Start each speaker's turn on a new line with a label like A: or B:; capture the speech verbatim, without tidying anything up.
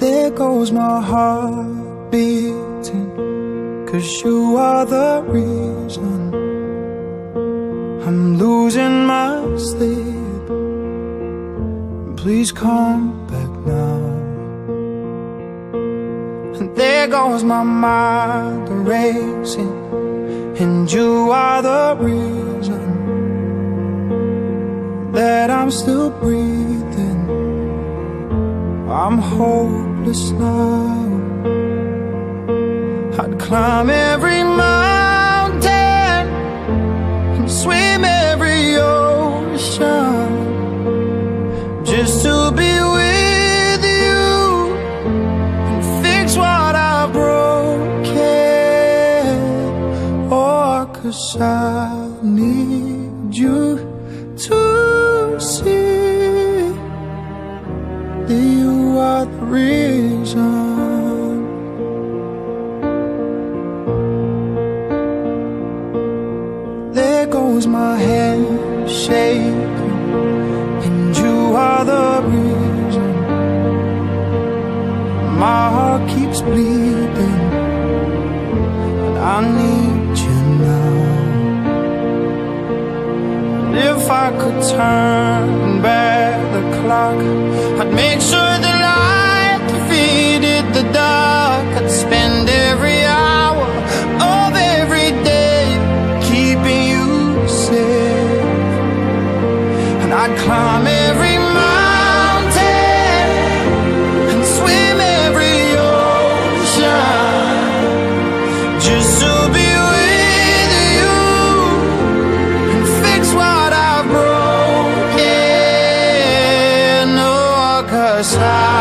A: There goes my heart beating, 'cause you are the reason I'm losing my sleep. Please come back now. And there goes my mind racing, and you are the reason that I'm still breathing. I'm hopeless now. I'd climb every mountain and swim every ocean just to be with you and fix what I've broken. Oh, 'cause I need you to see that you are the reason. There goes my hand shaking, and you are the reason. My heart keeps bleeding, and I need you now. And if I could turn back the clock, I'd make sure the light defeated the dark. I'd spend every hour of every day keeping you safe, and I'd climb every mountain and swim every ocean just to be with you and fix what I've broken. Oh, 'cause I